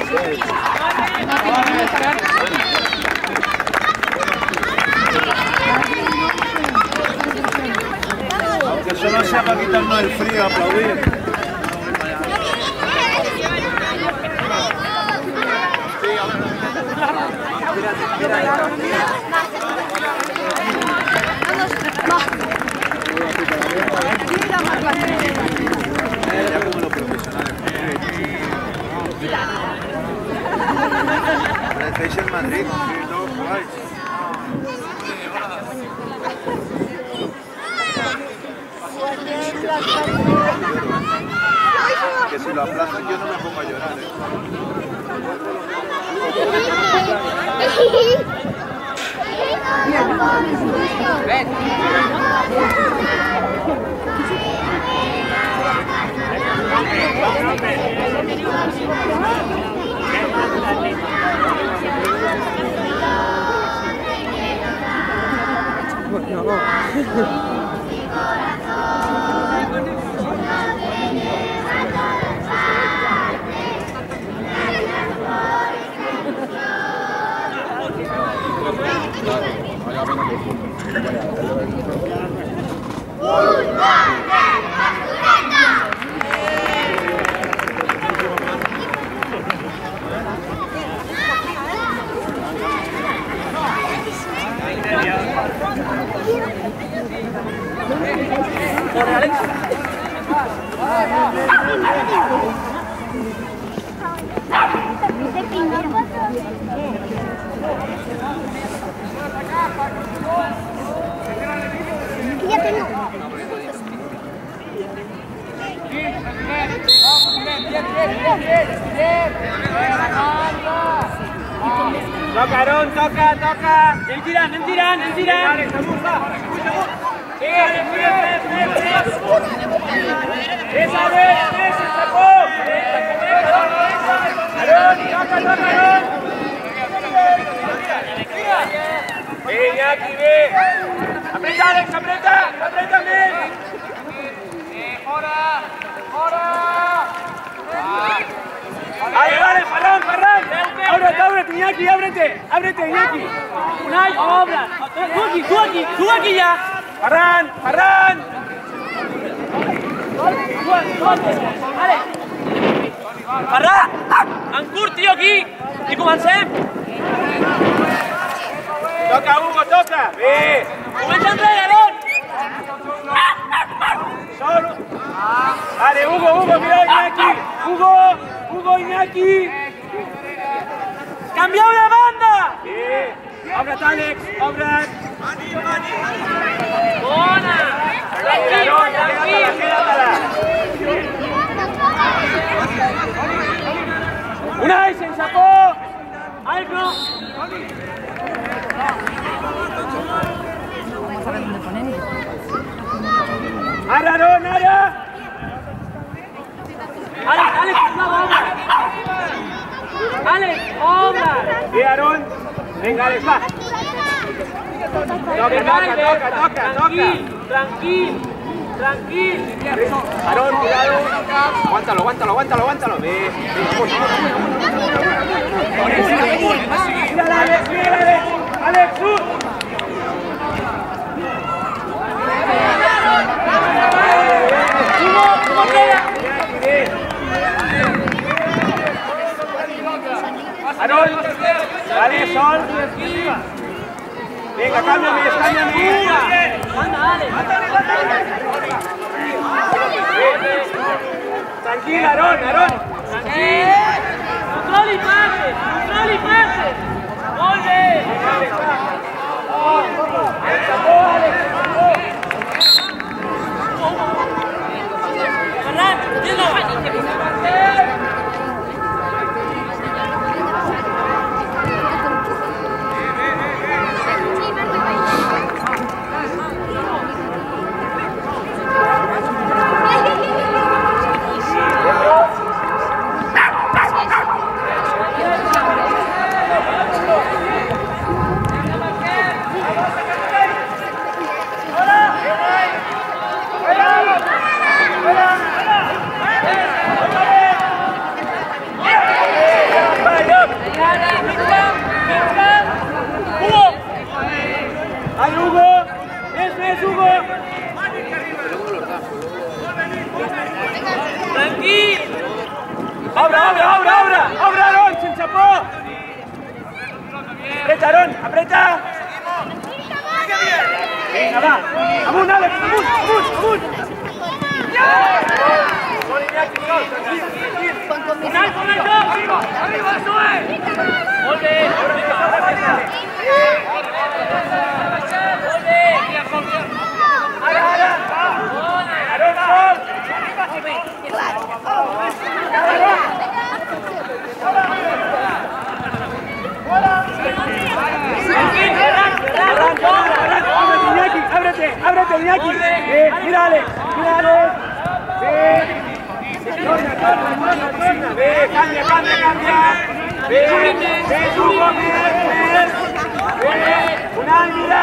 Aunque solo sea para quitarnos el frío, aplaudir. Ya como los profesionales. ¿Parecéis en Madrid? Sí, no, jugáis. Que si lo aplastan yo no me pongo a llorar, Ven. Corre, Alex. Toca, Aaron, toca. Entiran. Esa vez, se sacó. Aaron, toca. Iñaki, ve. Aprieta, Alex, aprieta bien. Mejora. Vale, Ferran. Ábrete, Iñaki, ábrete, Iñaki. Unai, obra. Tú aquí ya. Ferran. Vale. Ferran, en curt, tio, aquí. I comencem. Toca, Hugo, toca. Bé. Comença enrere, Aaron. Solo. Vale, Hugo, mira Iñaki. Hugo, Iñaki. Canvieu de banda. Bé. Obre't, Àlex, obre't. Bona. Quédatela. Unai, sense por. Àlex, no. Ara, Aaron, ara. Àlex, obra. Àlex, obra. Bé, Aaron. Vinga, Àlex, va. Toca. Tranquil. Aaron, cuidado. Aguántalo. Bé. Mira, Àlex, surt. ¿Cómo queda? Aaron, dale, Sol. Venga, cámbiame. Anda, Alex. Tranquilo, Aaron. Tranquilo. Control y pase. Volve. Venga, va. ¡Amun, Alex! ¡Amun! ¡Con Iñaki, Sol! ¡Arriba, eso es! ¡Ole! ¡Ábrete, Iñaki! ¡Mira, Alex! ¡Torna! ¡Cambia! ¡Hugo, Unai, mira!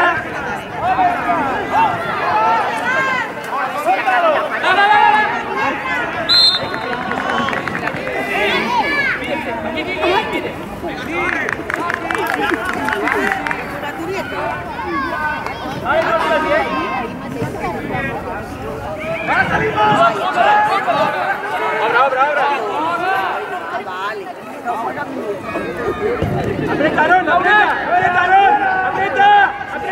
¡Abra! ¡Aprieta, Aarón! ¡Aprieta!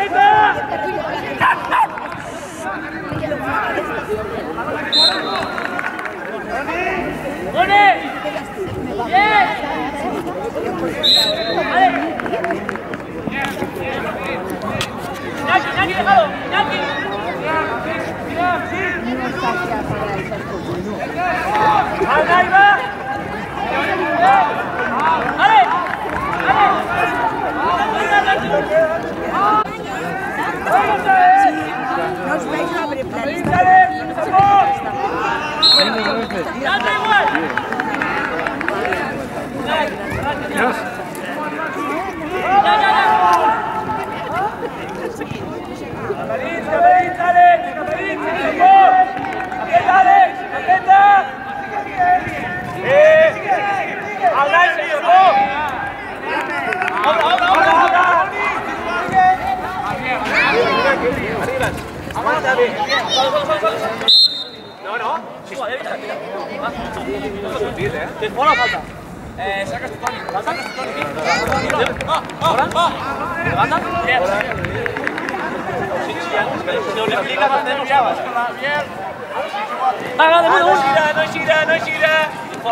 ¡Ole! ¡Bien! ¡Iñaki, déjalo! ¡Iñaki! ¡Ahí va! ¡Ale! No os vais a abrir planeta. ¡Date igual! ¿Te juega la falta? Sacas tu Tony. ¿Levanta? Bien. Si os le explicas, no llamas. Va, de nuevo. No es gira. For.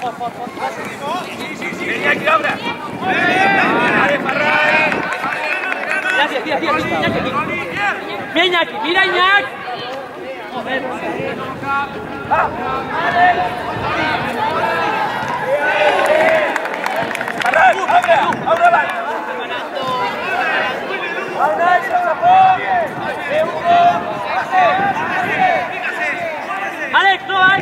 Sí. Iñaki, abra. Vale, Ferran. Iñaki. Mira, Iñaki. Joder. Alex, no hay.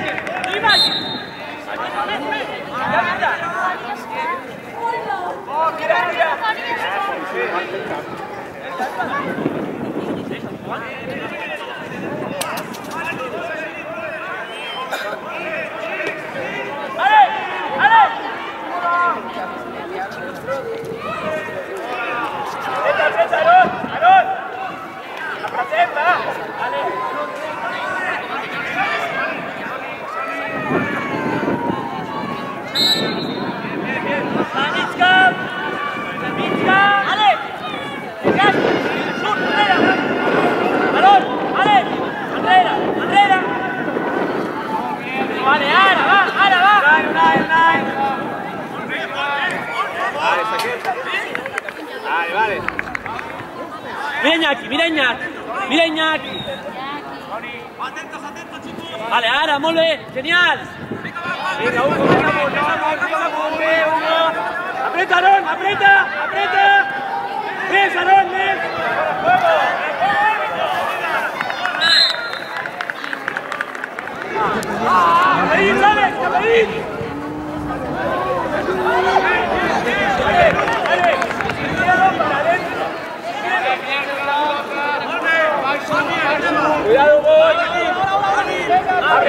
Vale, ahora va. Vale. Mira Iñaki. Vale, ahora, molt bé, genial. Venga, Hugo. Aprieta, Aarón, aprieta. Ves, Aarón, ves. ¡Cabellín, Alex! ¡Cabellín! Cuidado, voy. Abre.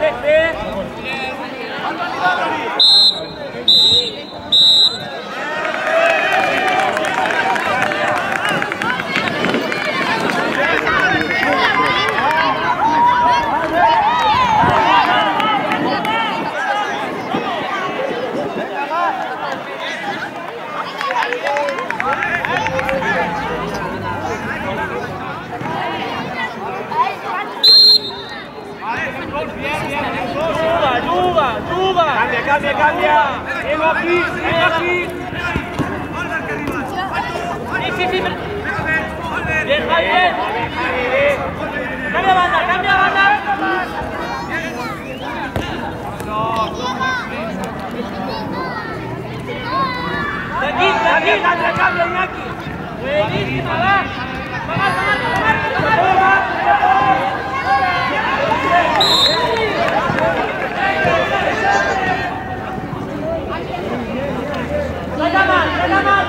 ve. Cambia. Llego aquí. Sí. Bien, bien. Cambia banda. Aquí, cambia, Iñaki. Buenísima, va. Saca más.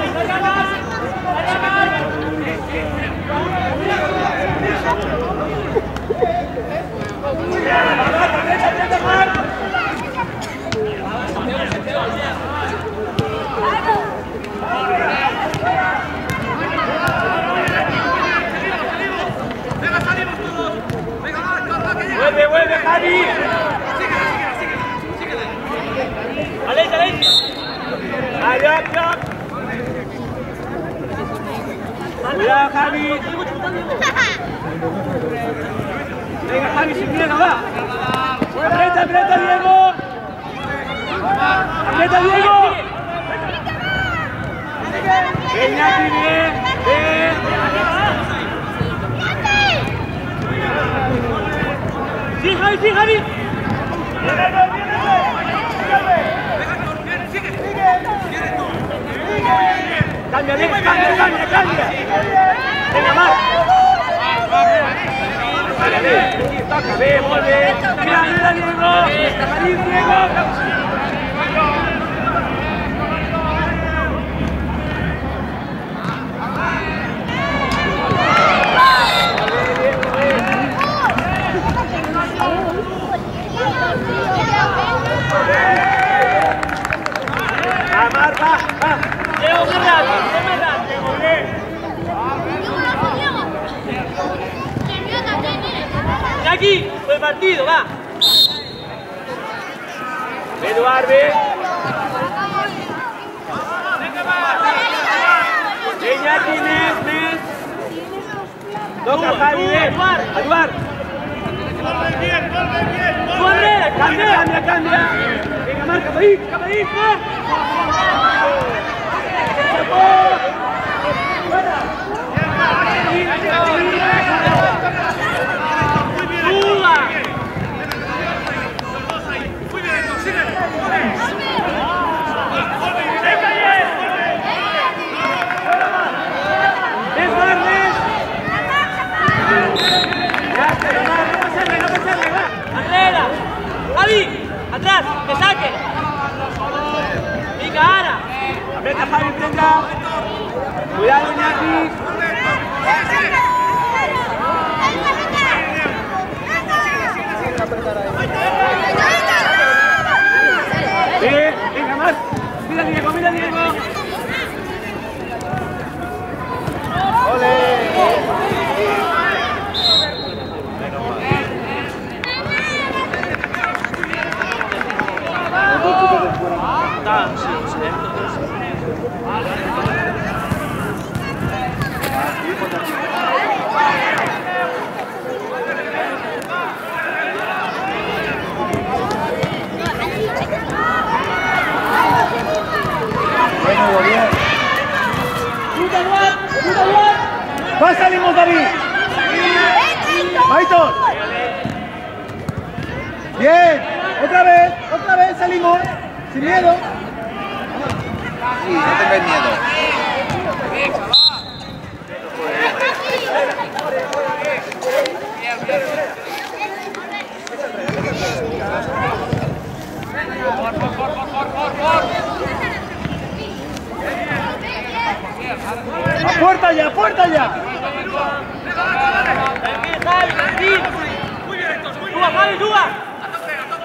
Vuelve, Javi. Sigue. Allá. Cuidado, Javi. Venga, Javi, sin miedo, va. Aprieta, Diego. Iñaki, bien. Sí, Javi. Cambia. Venga, más. Toca, ve, vuelve. Mira, Diego. Va. Diego, más rápido, bien. Aquí, buen partido, va. Eduardo, ve. Iñaki, Nes. Toca, Javi, ve. Eduardo. Cambia. Venga, marca, ahí, atrás, que saque. Venga, Ana. Aprieta, Javi, prenda. Cuidado, Iñaki. Venga, más. Mira, Diego. ¡Ole! ¡Va, salimos, David! ¡Aitor! ¡Bien! ¡Otra vez salimos! ¡Sin miedo! No tengáis miedo. ¡A puerta ya! Tranquilo, Javi, tranquilo. Muy bien, Héctor, muy bien. ¡Suba, Javi, suba!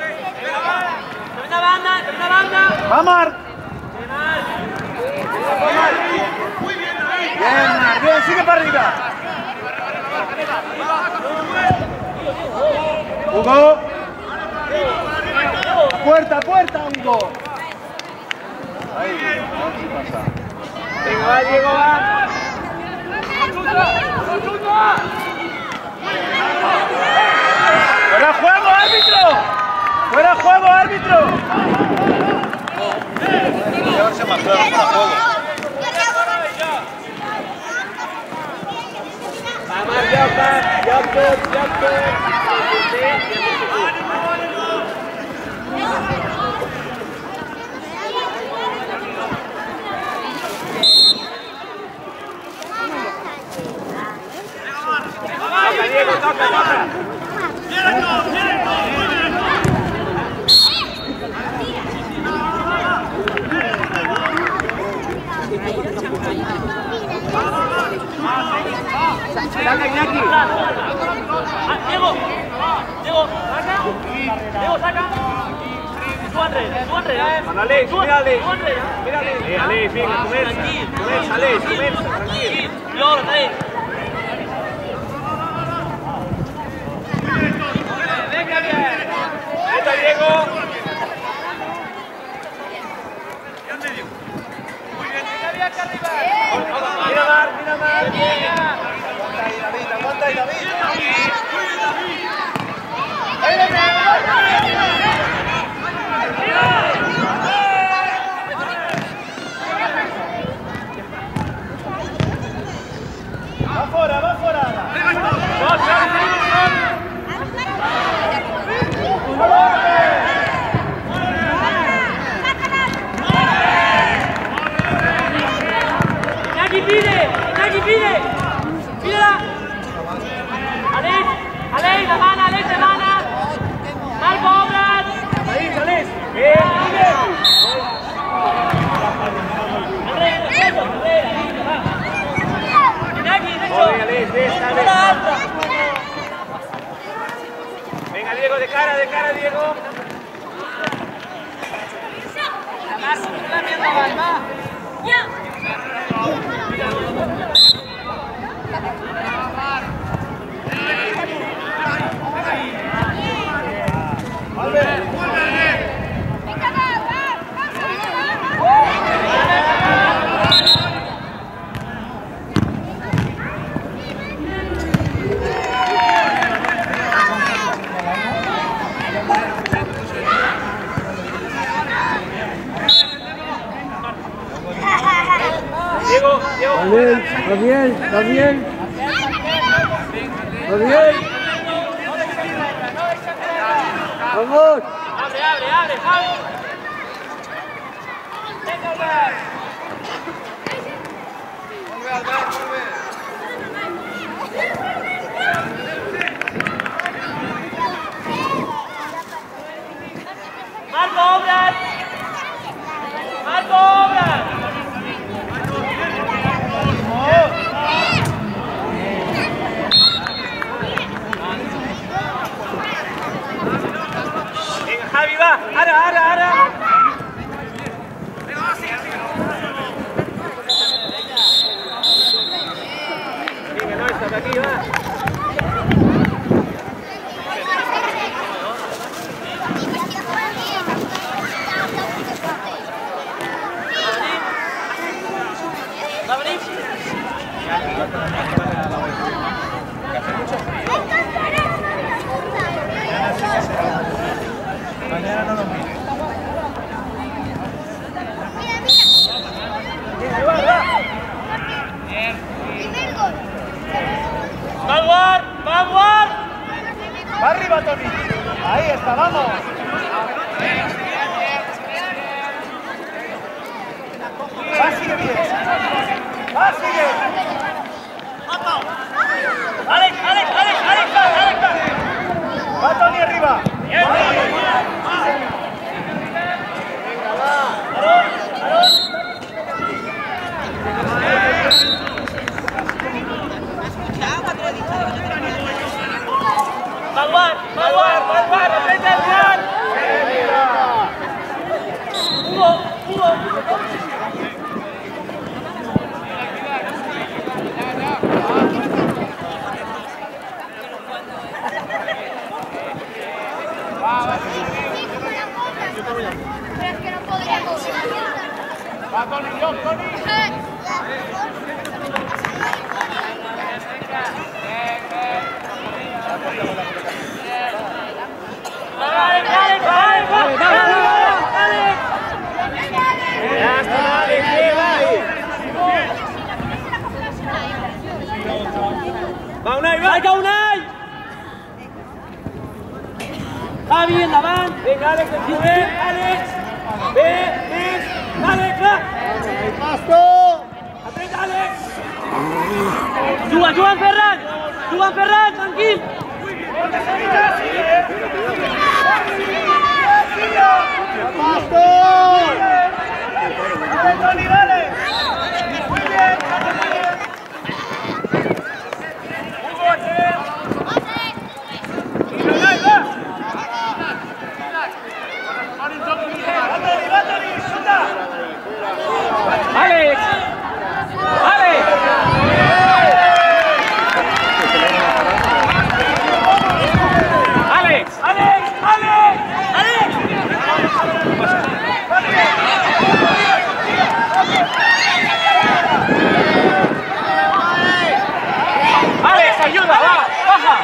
¡Va, Mar! Bien, Mar, bien, sigue para arriba. Hugo. Puerta, puerta, Hugo. Ahí, ¿qué pasa? Venga, va, Diego, va. ¡Fuera juego, árbitro! ¡Fuera juego, árbitro! Llevarse más claro, fuera juego. Vamos, Jacob. Diego, toca. Saca, Iñaki. Diego, saca. Tú, Andrés. Aleix, mírale. Aleix, venga, comienza, Aleix, tranquilo. Yo, Andrés. Venga, bien. Está Diego. Mira, Mar. Aguanta ahí, David. Va fora. Iñaki pide. Pídela. Aleix, de mana. Marco, obras. Aleix. Bien. Joder, Aleix, venga, Diego, de cara, Diego. Diego. Va bien. Vamos. Abre, Javi. Venga, Albert. Marco, obras. Venga, Javi, va. Ara. Venga, no, está aquí, va. ¿Va a venir? Mañana no nos mire. ¡Vanguard! Va arriba, Toni. Ahí está, vamos. Va, sigue bien. Alex. Va, Toni, arriba. Vanguard, aprende a mirar. Va Unai, va. ¡Saca Unai! Javi en la van. Venga, Alex, Alex. Ven. Alex, va. Aprieta, Alex. Joan Ferran, tranquil. Alex. Alex, ayuda, va, baja.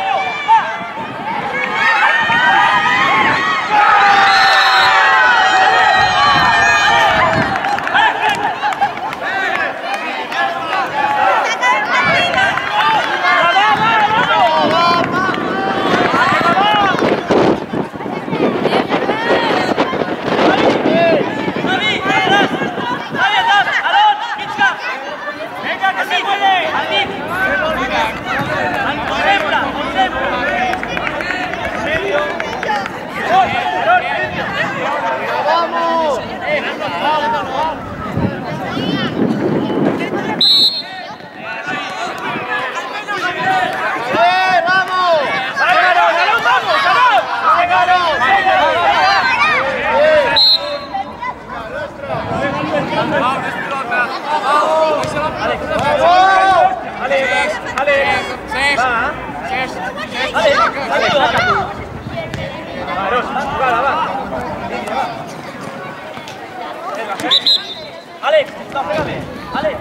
Alex, pégame. Alex.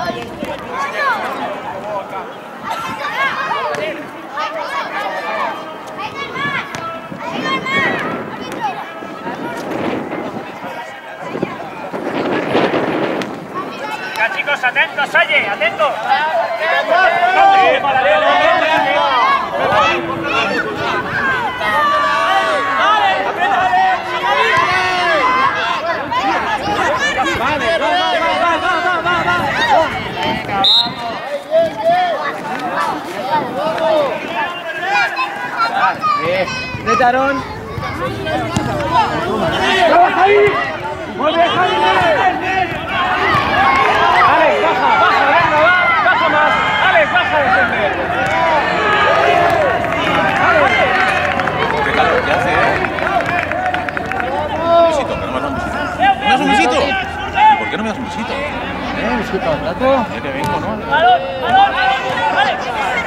Venga, chicos, atentos, oye, atentos. ¡Vete, Aarón! ¡Mueve, Javi! Alex, baja, venga, baja más. Alex, baja a defender. Qué calor que hace, Un besito, que no me das un besito. ¿Me das un besito? ¿Y por qué no me das un besito? ¿Un besito al rato? Ya que vengo, ¿no? ¡Balón! ¡Alex!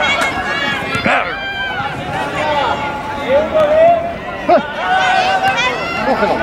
¡Cógelo!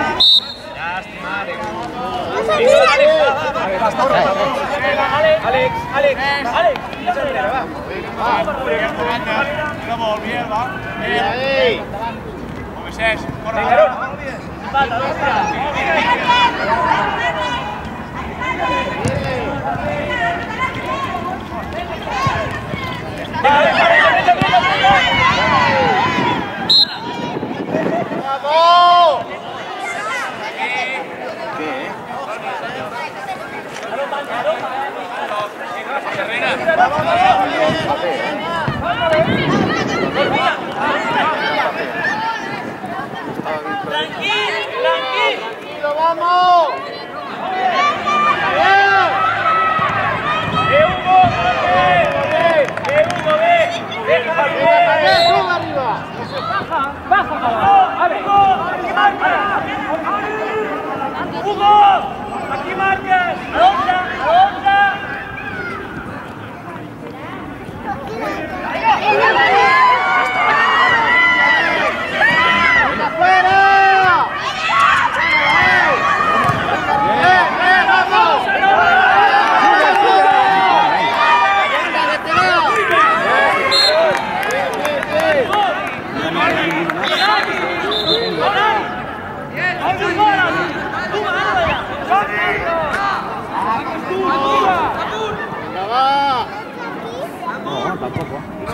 Tranquilo, vamos. Aquí marcas. Alonso. No, tampoco.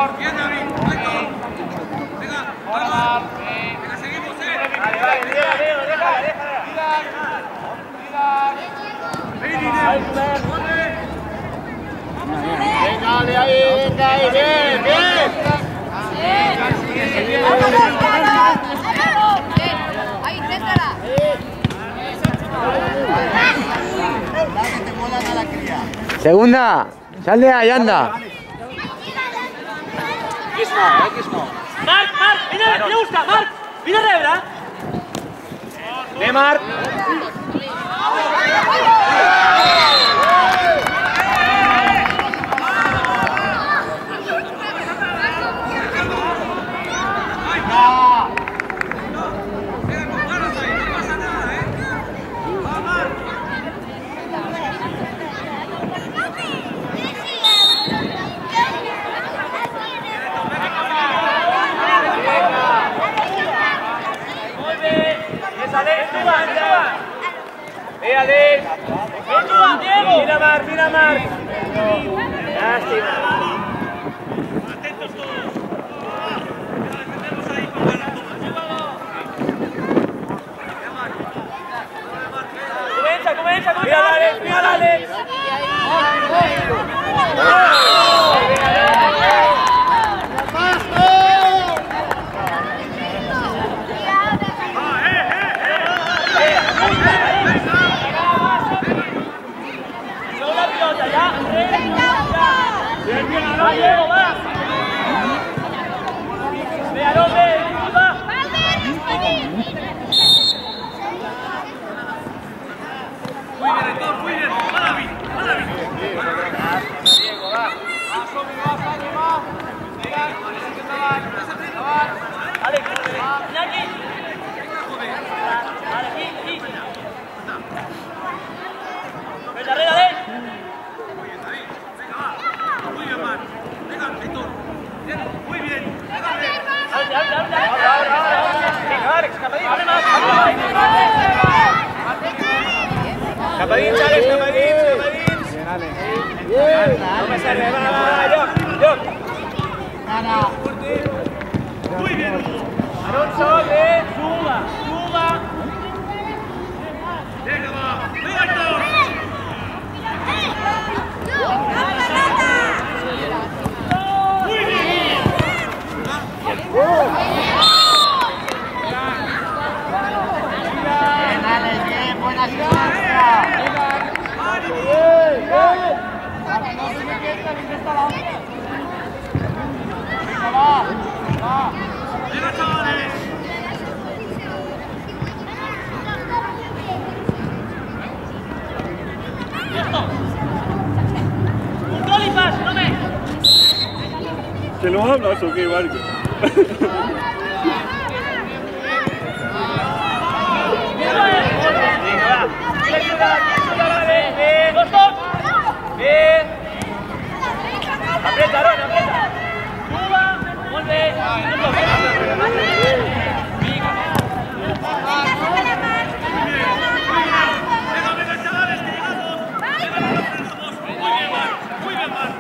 Bien, David. Venga, vamos. Venga, seguimos, Vale, déjala. Venga, ahí, bien. Ahí, césara. Segunda, sal de ahí, anda. Marc, mira, busca, Marc. Mira, Rebra. Marc. Mira, Marc. Lástima. Atentos todos. Defendemos ahí para la toma. Comienza. Mira, Alex. Capadins, Alex, capadins. No me sale, va, Lloc. Muy bien. Alonso, suba. Venga, va. Venga, Héctor. Muy bien. Bien, buena Venga, chavales. Control y pas, no me. ¿Te lo hablas o qué, Marco? Bien. Aprieta, Aaron, aprieta. Suba, vuelve. Venga, chavales, que llegamos. Muy bien, Marc.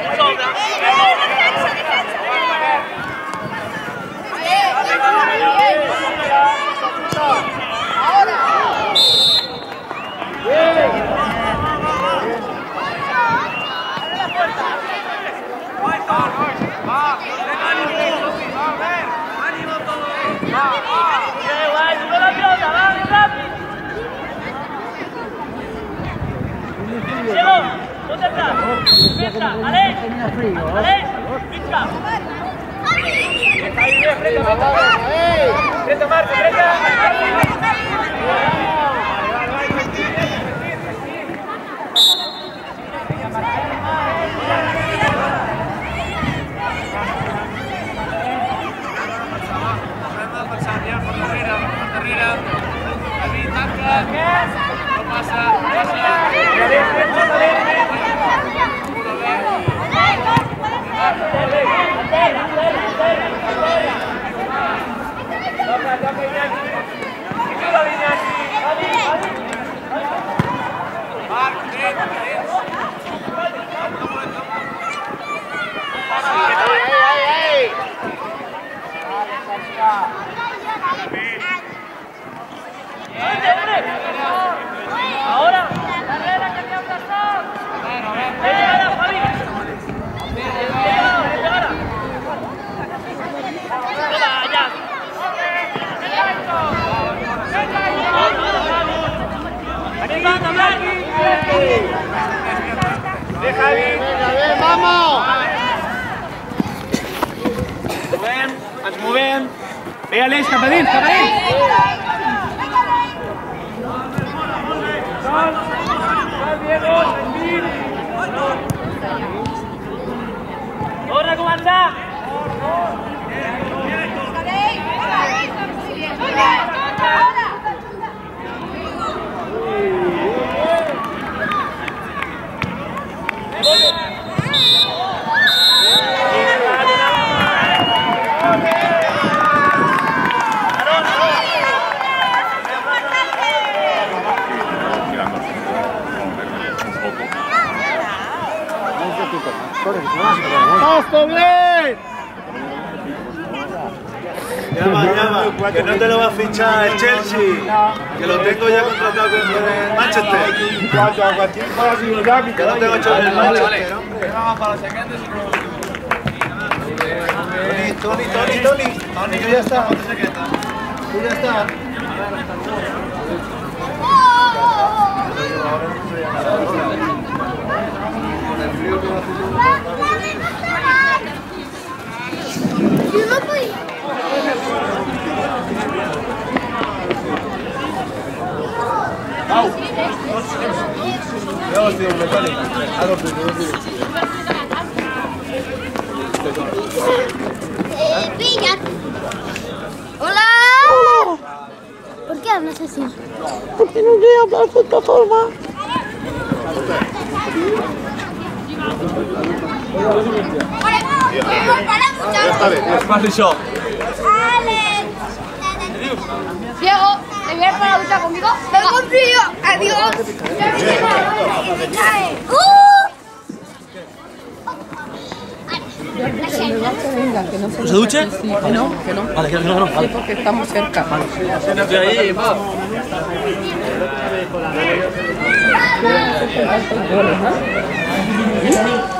Ahora. ¡Vamos! Ens movem. Bé, Aleix, cap a dins, cap a dins. Torna a començar. ¡Todo bien! Llama, que no te lo va a fichar el Chelsea, que lo tengo ya contratado con el Manchester. Que lo tengo hecho en el Manchester, hombre. Tony, tú ya está. Tú ya está. ¡Hola! ¿Por qué hablas así? Porque no quiero hablar de esta forma. Ya está bien. Diego, ¿te vienes para la lucha conmigo? ¡Me confío! ¡Adiós! ¿Se duche? Sí, que no. Vale, que no. Sí, porque estamos cerca. Estoy ahí, va. ¿Qué?